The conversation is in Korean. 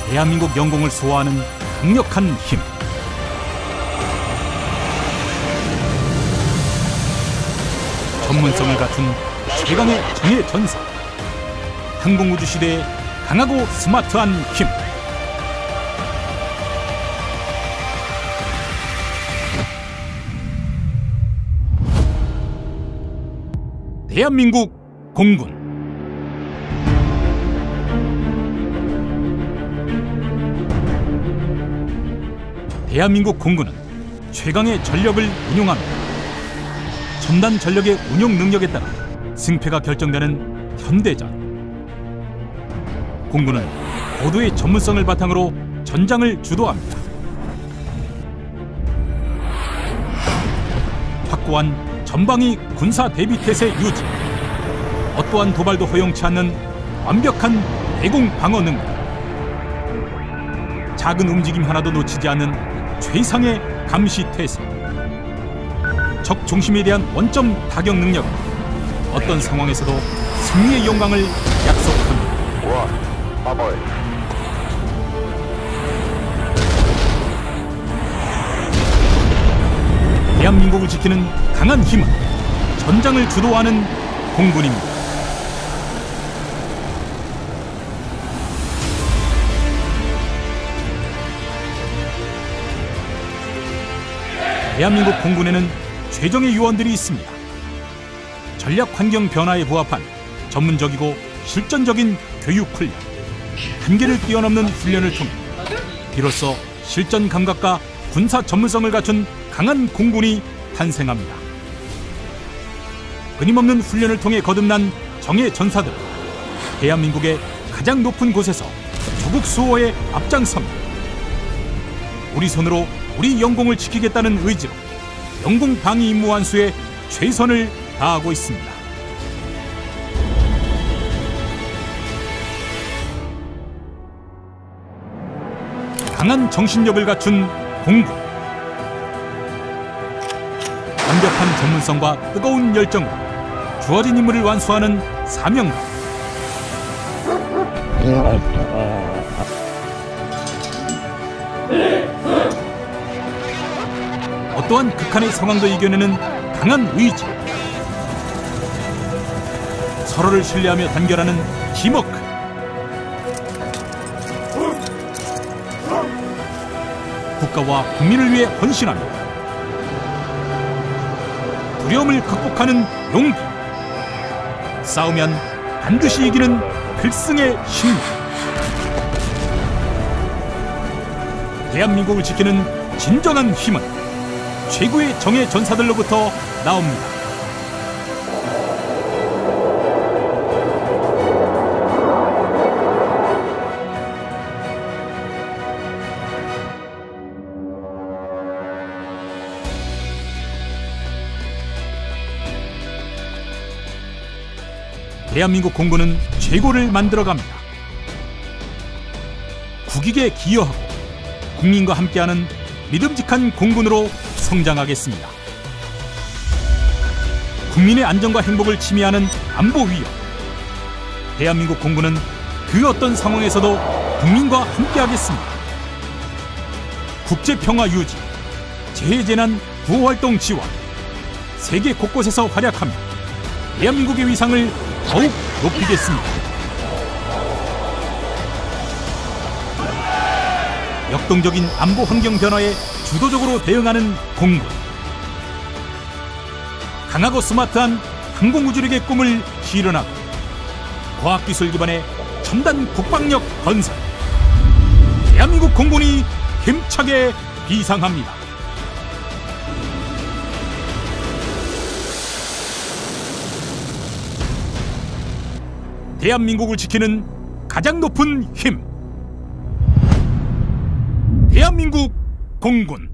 대한민국 영공을 수호하는 강력한 힘. 전문성을 갖춘 최강의 정예 전사. 항공우주 시대의 강하고 스마트한 힘. 대한민국 공군. 대한민국 공군은 최강의 전력을 운용합니다. 첨단 전력의 운용 능력에 따라 승패가 결정되는 현대전. 공군은 고도의 전문성을 바탕으로 전장을 주도합니다. 확고한 전방위 군사 대비 태세 유지, 어떠한 도발도 허용치 않는 완벽한 대공 방어 능력, 작은 움직임 하나도 놓치지 않는 최상의 감시 태세, 적 중심에 대한 원점 타격 능력은 어떤 상황에서도 승리의 영광을 약속합니다. 대한민국을 지키는 강한 힘은 전장을 주도하는 공군입니다. 대한민국 공군에는 최정예 요원들이 있습니다. 전략 환경 변화에 부합한 전문적이고 실전적인 교육 훈련, 한계를 뛰어넘는 훈련을 통해 비로소 실전 감각과 군사 전문성을 갖춘 강한 공군이 탄생합니다. 끊임없는 훈련을 통해 거듭난 정예 전사들은 대한민국의 가장 높은 곳에서 조국 수호에 앞장섭니다. 우리 손으로 우리 영공을 지키겠다는 의지로 영공 방위 임무 완수에 최선을 다하고 있습니다. 강한 정신력을 갖춘 공군. 완벽한 전문성과 뜨거운 열정으로 주어진 임무를 완수하는 사명감. 어떠한 극한의 상황도 이겨내는 강한 의지. 서로를 신뢰하며 단결하는 팀워크. 국가와 국민을 위해 헌신하며 두려움을 극복하는 용기. 싸우면 반드시 이기는 필승의 신념. 대한민국을 지키는 진정한 힘은 최고의 정예 전사들로부터 나옵니다. 대한민국 공군은 최고를 만들어갑니다. 국익에 기여하고 국민과 함께하는 믿음직한 공군으로 성장하겠습니다. 국민의 안전과 행복을 침해하는 안보 위협. 대한민국 공군은 그 어떤 상황에서도 국민과 함께하겠습니다. 국제평화 유지, 재해재난 구호활동 지원, 세계 곳곳에서 활약하며 대한민국의 위상을 더욱 높이겠습니다. 역동적인 안보 환경 변화에 주도적으로 대응하는 공군. 강하고 스마트한 항공우주력의 꿈을 실현하고 과학기술 기반의 첨단 국방력 건설. 대한민국 공군이 힘차게 비상합니다. 대한민국을 지키는 가장 높은 힘. 대한민국 공군.